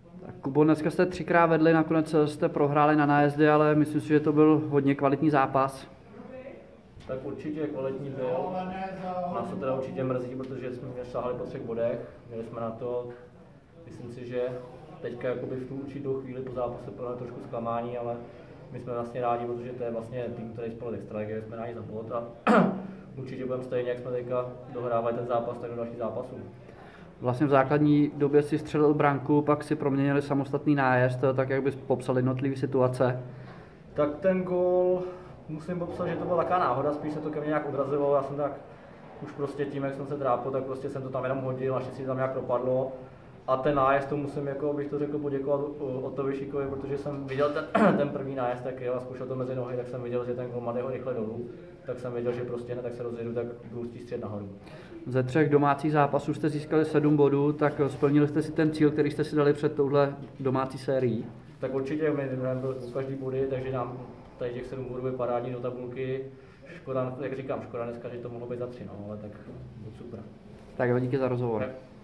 Tak Kubo, dneska jste 3krát vedli, nakonec jste prohráli na nájezdy, ale myslím si, že to byl hodně kvalitní zápas. Tak určitě kvalitní byl. Nás to teda určitě mrzí, protože jsme šáhli po 3 bodech. Měli jsme na to, myslím si, že teďka jakoby v tu určitou chvíli po zápase bylo trošku zklamání, ale my jsme vlastně rádi, protože to je vlastně tým, který spolu extraligy, jsme rádi za bod a určitě budeme stejně, jak jsme teďka dohrávali ten zápas, tak do dalších zápasů. Vlastně v základní době si střelil branku, pak si proměnili samostatný nájezd, tak jak bys popsal jednotlivé situace? Tak ten gól, musím popsat, že to byla taková náhoda, spíš se to ke mně nějak odrazilo, já jsem tak už prostě tím, jak jsem se trápil, tak prostě jsem to tam jenom hodil, naštěstí tam nějak propadlo. A ten nájezd, to musím, jako bych to řekl, poděkovat Ottovi Šíkovi, protože jsem viděl ten první nájezd, tak jel a zkoušel to mezi nohy, tak jsem viděl, že ten golman jde ho rychle dolů, tak jsem věděl, že prostě hned tak se rozjedu, tak budu střílet nahoru. Ze 3 domácích zápasů jste získali 7 bodů, tak splnili jste si ten cíl, který jste si dali před touhle domácí sérií? Tak určitě my byl každý body, takže nám tady těch 7 bodů je parádní do tabulky. Škoda, jak říkám, škoda dneska, že to mohlo být za 3, no, ale tak super. Tak díky za rozhovor.